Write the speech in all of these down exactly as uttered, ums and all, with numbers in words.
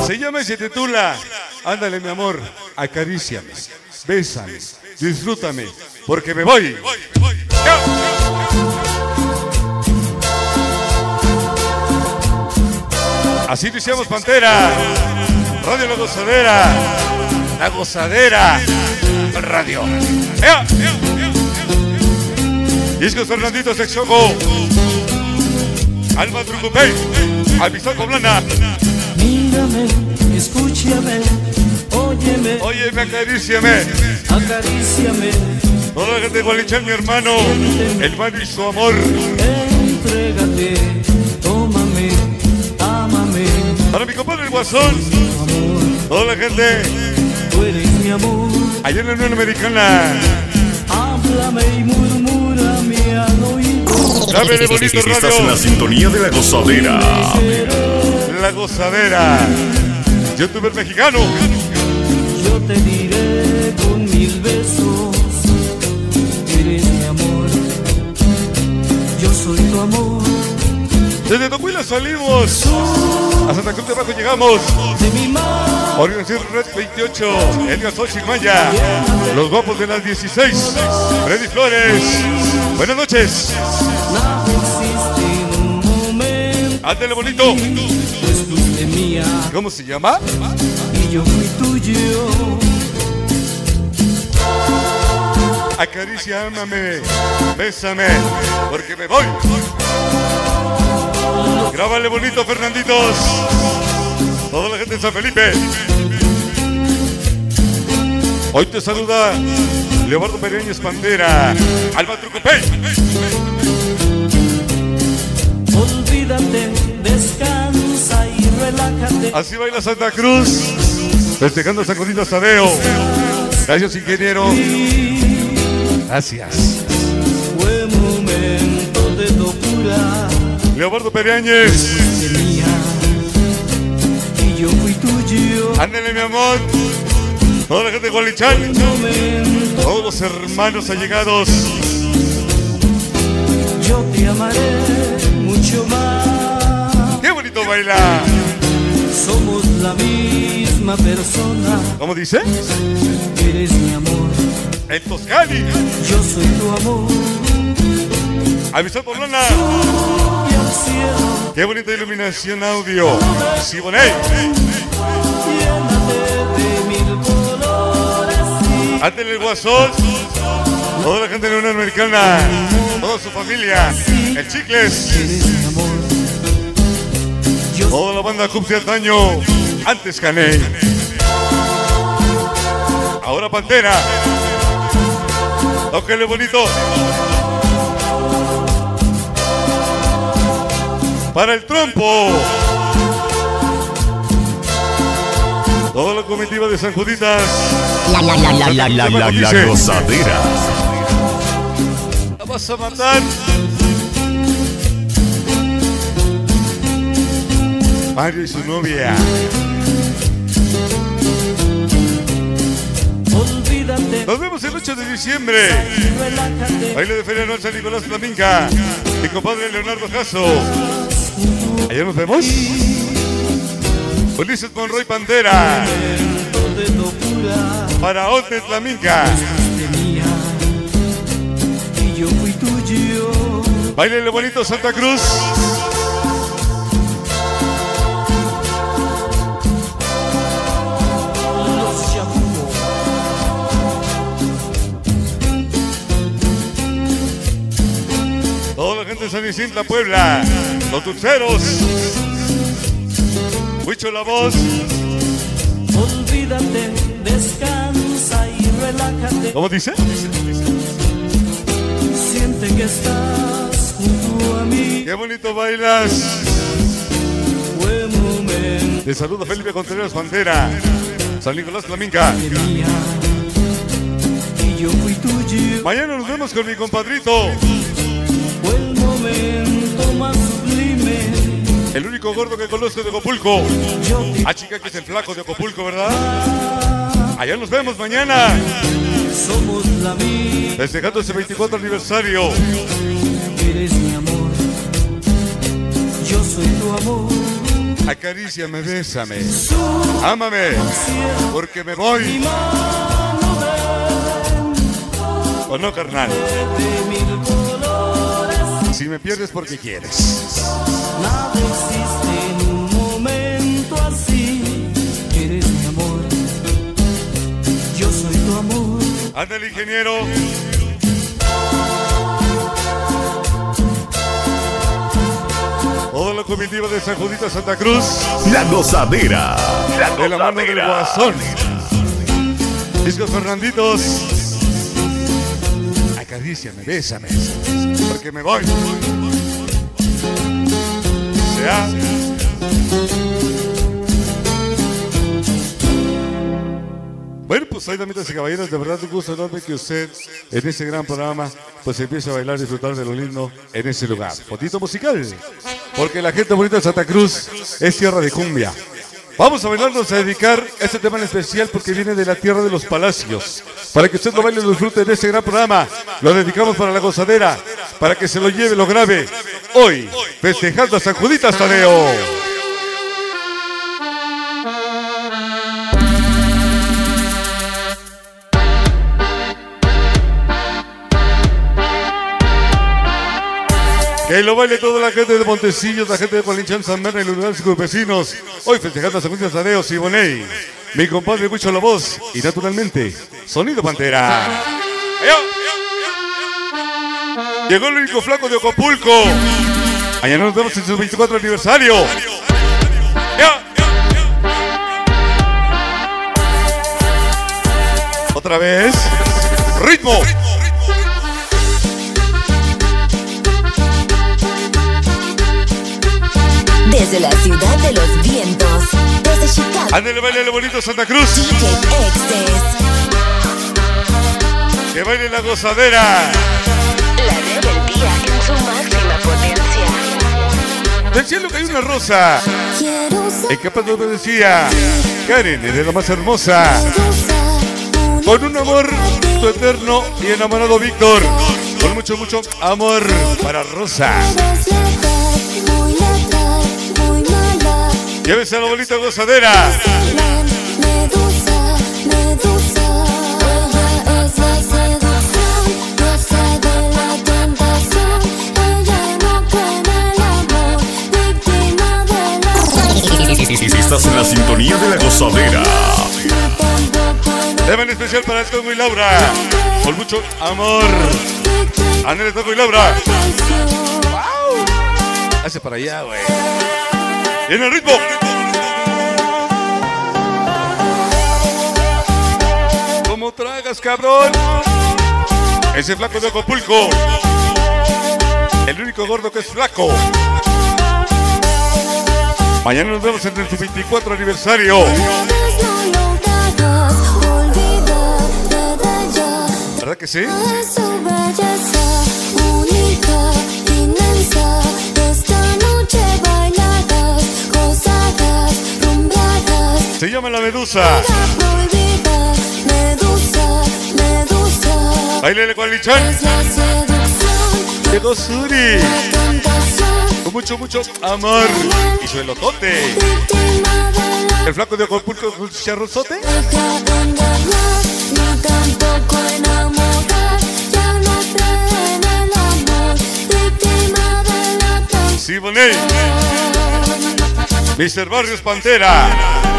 Se llama y se titula Ándale, mi amor, acaríciame, bésame, disfrútame, porque me voy. Así iniciamos Pantera, Radio La Gozadera, La Gozadera, Radio. ¡Ea! Discos Fernandito Sexoco, Alma Trucupey, Albizoco Blana. Mírame, escúchame, óyeme, óyeme, acaríciame, acaríciame. Toda la gente de Gualichán, mi hermano, el man y su amor. Entrégate, tómame, ámame. Para mi compadre el Guasón, toda la gente, tú eres mi amor. allá en la Unión Americana. Háblame y murmúrame al oído. Dámele bonito radio. Estás en la sintonía de La Gozadera. La Gozadera, youtuber mexicano. Yo te diré con mil besos, eres mi amor, yo soy tu amor. Desde Tocuila salimos, a Santa Cruz de Abajo llegamos. De mi mano, Organización Red veintiocho, Edgar Xochimaya, los guapos de las dieciséis, Freddy Flores. Buenas noches. nada existe en un momento. Ándale bonito. Pues fuiste mía ¿Cómo se llama? y yo fui tuyo. Acaricia, ámame, bésame, porque me voy. Grábale bonito, Fernanditos. Toda la gente de San Felipe. Hoy te saluda Leobardo Pereñez Pantera, Alba Trucupey. Olvídate, descansa y relájate. Así baila Santa Cruz, festejando a San Juanito Tadeo. Gracias, ingeniero. Gracias. Fue momento de locura. Leobardo Pereñez. Fuiste mía y yo fui tuyo. Ándale, mi amor. Toda la gente de Gualichán. Momento, Todos los hermanos allegados. yo te amaré mucho más. ¡Qué bonito baila! Somos la misma persona. ¿Cómo dice? Eres mi amor, En Toscani. yo soy tu amor. Avisar por lana. Y al cielo, ¡Qué bonita iluminación audio! Siboney. llénate de mil colores. Y Ándale el Guasón. Toda la gente de la Unión Americana. Toda su familia. El Chicles. eres mi amor, yo Toda la banda Cubs de antaño. Antes Caney. Ahora Pantera. Tóquele bonito. Para el trompo. Toda la comitiva de San Juditas. La la la la la la la la Gozadera. La vas a matar. Mario y su novia. olvídate, Nos vemos el ocho de diciembre. relájate. Baile de Feria Anual San Nicolás Flaminca. Mi compadre Leonardo Jasso. Allá nos vemos. Ulises Monroy Pantera. Momento de locura. Para Ote Flaminca. Fuiste mía y yo fui tuyo. Baile bonito Santa Cruz. Los Yabuco, Toda la gente de San Isidro, Puebla. Los Dulceros. Huicho la voz. olvídate, descansa y relájate. ¿Cómo dice? Siente que estás junto a mí. Qué bonito bailas. Fue momento Te saluda Felipe Contreras Pantera. San Nicolás Flaminca. de mía y yo fui tuyo. Mañana nos vemos con mi compadrito. Fue el momento más sublime. El único gordo que conozco de Acapulco. Yo te Ah, chica, que es el flaco de Acapulco, ¿verdad? Allá nos vemos mañana. somos la misma. Festejando ese veinticuatro aniversario. Eres mi amor, yo soy tu amor. Acaríciame, bésame. Ámame, porque me voy. ¿O no, carnal? Si me pierdes porque quieres. Nada existe en un momento así. Eres mi amor, yo soy tu amor. Anda el ingeniero. Toda la comitiva de San Judito Santa Cruz. La Gozadera. La De la mano del Guasón. Discos Fernanditos. Acaríciame, bésame, porque me voy. Sea. Bueno, pues ahí, damitas y caballeros, de verdad un gusto enorme que usted en este gran programa pues empiece a bailar y disfrutar de lo lindo en ese lugar. Fotito musical, porque la gente bonita de Santa Cruz es tierra de cumbia. Vamos a bailarnos a dedicar este tema en especial porque viene de la tierra de los palacios. Para que usted lo baile y lo disfrute en este gran programa, lo dedicamos para la gozadera, para que se lo lleve, lo grabe. Hoy, festejando a San Judito Tadeo. Que lo baile toda la gente de Montecillos, la gente de Colinchán, San Berna y los lugares vecinos. Hoy festejando a San Judito Tadeo, Siboney, mi compadre Huicho La Voz y naturalmente, Sonido Pantera. Llegó el único flaco de Acapulco. Mañana nos vemos en su veinticuatro aniversario. Otra vez, ritmo. Desde la ciudad de los vientos, desde Chicago. Ándale, baile bonito Santa Cruz. D J Excess. Que baile la gozadera. La rebeldía en su máxima potencia. Del cielo cayó una rosa. En que Paz me decía, Karen, eres la más hermosa. Con un amor tu eterno y enamorado Víctor. Con mucho, mucho amor para Rosa. Llévese a la bolita gozadera. Medusa, Medusa, ella es la seducción, diosa de la tentación, ella no cree en el amor, víctima de la... Estás en la sintonía de la gozadera. Tema en especial para el Togo y Laura. Con mucho amor. Ándale, Togo y Laura. ¡Wow! Hace para allá, güey. Viene el ritmo. ¿Cómo tragas, cabrón? Ese flaco de Acapulco. El único gordo que es flaco. Mañana nos vemos en su veinticuatro aniversario. ¿Verdad que sí? Se llama la Medusa. Bailele con Lichán. Llegó Suri. Con mucho, mucho amor. Y su elotote. El flaco de Acapulco con su charrozote. Siboney. mister Barrios Pantera.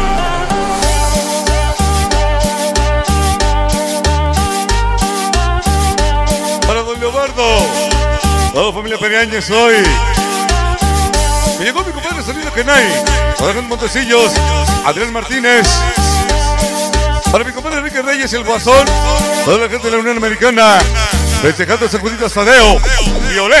Para don Leobardo. Toda familia Periáñez hoy. Me llegó mi compadre Sonido Kenay. Adrián Montecillos. Adrián Martínez. Para mi compadre Enrique Reyes, el Guasón. Toda la gente de la Unión Americana. Festejando a San Judito Tadeo. Y olé.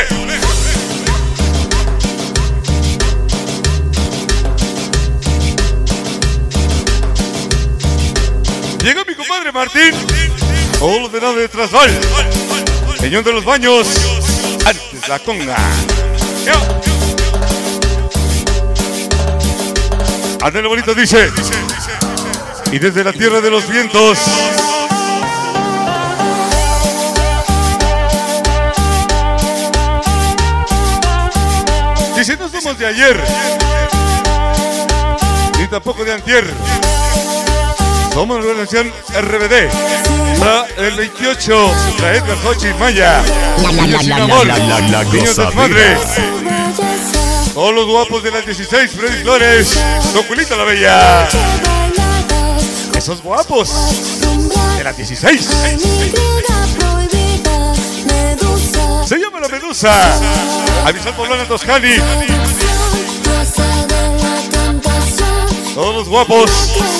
Llegó mi compadre Martín. Todo lo de nada de Trasval. Peñón de los Baños. Antes la conga. Ándale bonito, dice. Y desde la tierra de los vientos. Dice, no somos de ayer. ni tampoco de antier. Somos la organización R B D. Para el veintiocho, la Edgar Hochi Maya. La la la la la la la la Niños desmadre. Todos los guapos de las dieciséis, Freddy Flores, Toculita la Bella. Esos guapos de las dieciséis. Se llama la Medusa. Avisar por Lana Toscani. Todos los guapos.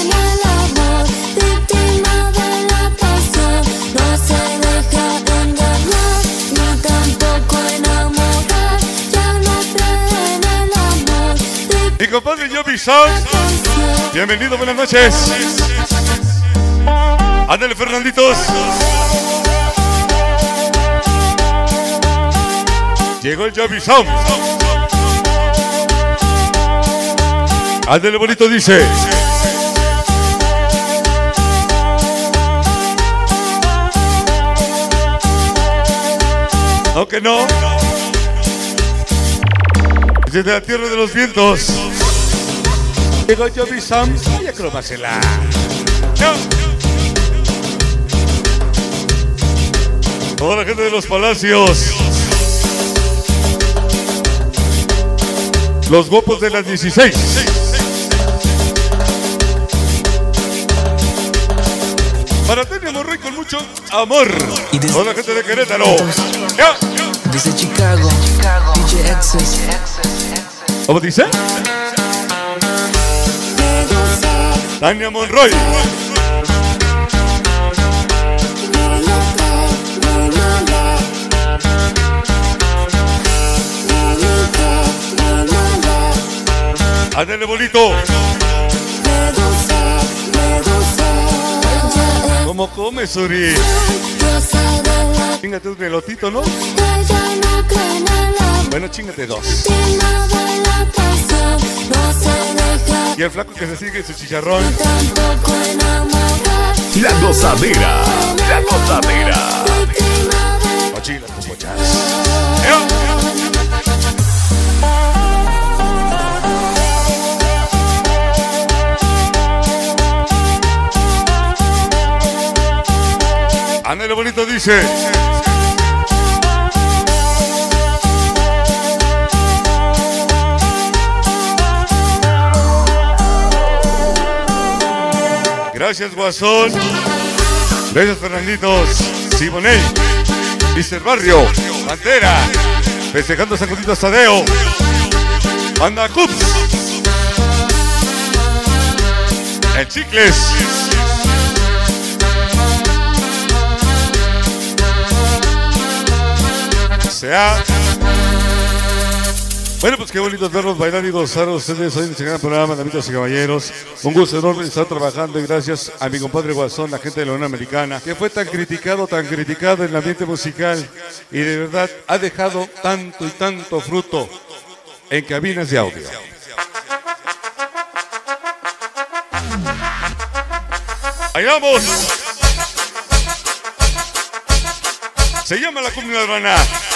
Mi compadre Joby Sound. Bienvenido, buenas noches. Ándale, Fernanditos. Llegó el Joby Sound. Ándale, bonito, dice. No, que no. Desde la tierra de los vientos. Llegó Joby Sound. Vaya cromársela. No. Toda la gente de los palacios. Los guapos de las dieciséis. Para Tania Morrey con mucho amor. Y desde- Toda la gente de Querétaro. Ya, ya. Desde Chicago, D J Access. ¿Cómo dice? Tania Monroy. Ándale, bonito. ¿Cómo comes, Suri? Chingate un elotito, ¿no? Bueno, chingate dos. Y el flaco que se sigue su chicharrón. La gozadera. La gozadera. Mochilas con pochas. Ándale, bonito, dice. Gracias, Guasón. Gracias, Fernanditos. Simoney. mister Barrio. Pantera. Festejando San Cotito Tadeo. Banda Cups. El Chicles. Sea. Bueno, pues qué bonitos verlos bailar y gozar ustedes hoy en este gran programa, damas y caballeros. Un gusto enorme estar trabajando y gracias a mi compadre Guasón, la gente de la Unión Americana, que fue tan criticado, tan criticado en el ambiente musical y de verdad ha dejado tanto y tanto fruto en cabinas de audio. ¡Ahí vamos! Se llama la cumbia urbana.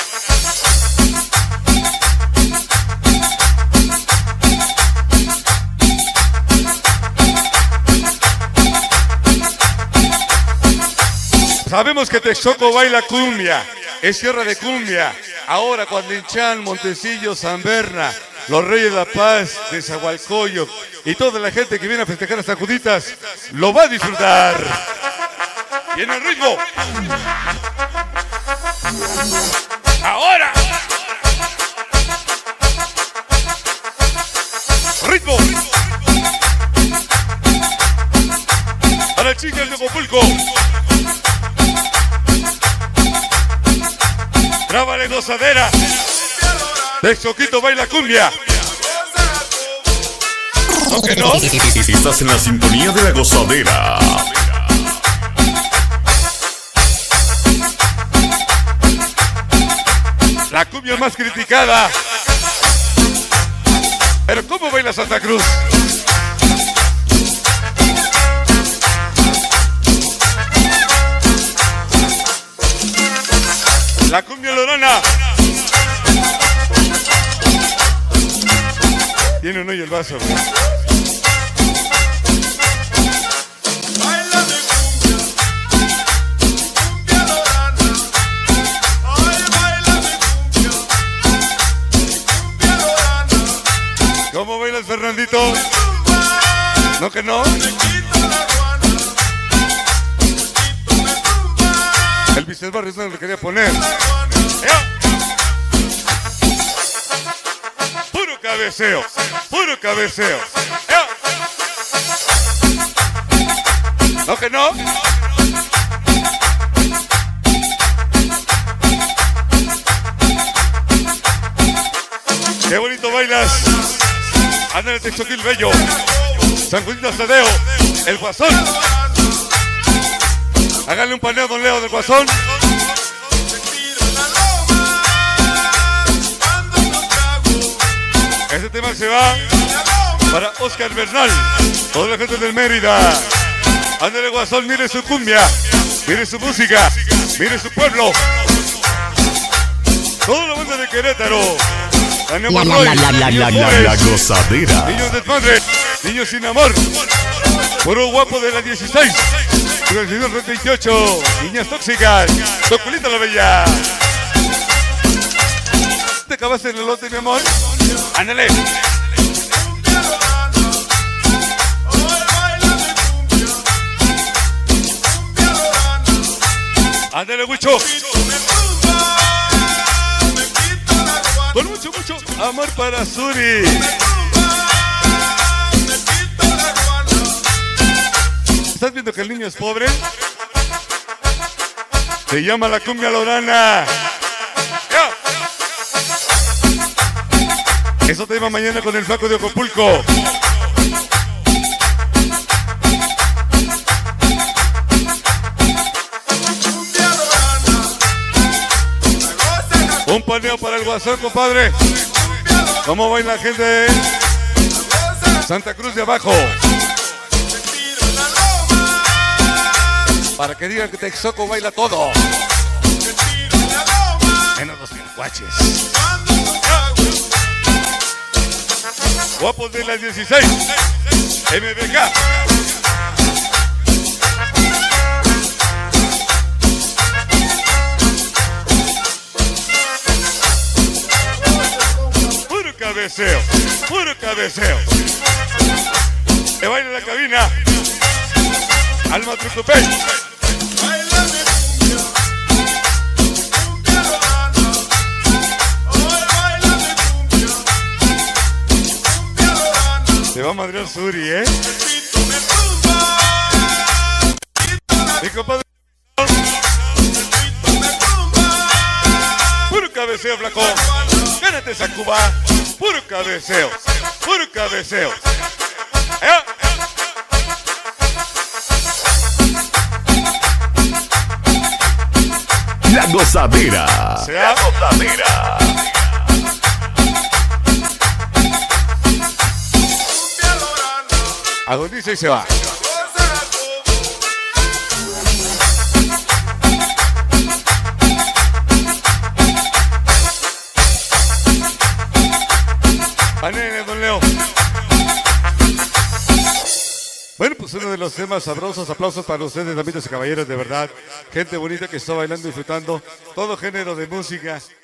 Sabemos que Texcoco baila cumbia, es tierra de cumbia. Ahora Cuantinchán, Montecillo, San Berna, los Reyes de la Paz, de Zahualcoyo y toda la gente que viene a festejar las sacuditas lo va a disfrutar. Y en el ritmo. Ahora. Ritmo. A las chicas de Acapulco. Trábale gozadera. Texcoquito baila cumbia. ¿No que no? Estás en la sintonía de la gozadera. La cumbia más criticada. Pero ¿cómo baila Santa Cruz? La cumbia lorana. Tiene un hoyo el vaso. No que no. El Vicente Barrios no le quería poner. Puro cabeceo, puro cabeceo. No que no. Qué bonito bailas. Anda en el Texoquil Bello. San Juanito Astadeo. El Guasón. Háganle un paneo a Don Leo del Guasón. Este tema se va para Oscar Bernal. Toda la gente del Mérida. Ándale Guasón, mire su cumbia. Mire su música. Mire su pueblo. Toda la banda de Querétaro. La, la, la, la, la, la, la, la gozadera. Niños desmadre, niños sin amor. Puro guapo de la dieciséis. El señor veintiocho. Niñas tóxicas. Toculita la bella. ¿Te acabaste el elote, mi amor? Ándale. Ándale, Huicho. Con mucho, mucho amor para Suri. ¿Estás viendo que el niño es pobre? Se llama la cumbia lorana. ¡Ya! Eso te va mañana con el flaco de Acapulco. Un paneo para el Guasón, compadre. ¿Cómo baila la gente de Santa Cruz de Abajo? Para que digan que Texoco baila todo. Menos los pincuaches. Guapos de las dieciséis. M B K. Puro cabeceo. Puro cabeceo. Que baila en la cabina. Alma Trucupey. Se va a madrear Suri, ¿eh? Mi compadre. Puro cabeceo, flaco. Gánate esa Cuba. Puro cabeceo. Puro cabeceo. ¿Eh? La gozadera. La gozadera. Agoniza y se va. Panene, don Leo. Bueno, pues uno de los temas sabrosos. Aplausos para ustedes, damas y caballeros, de verdad. Gente bonita que está bailando y disfrutando todo género de música.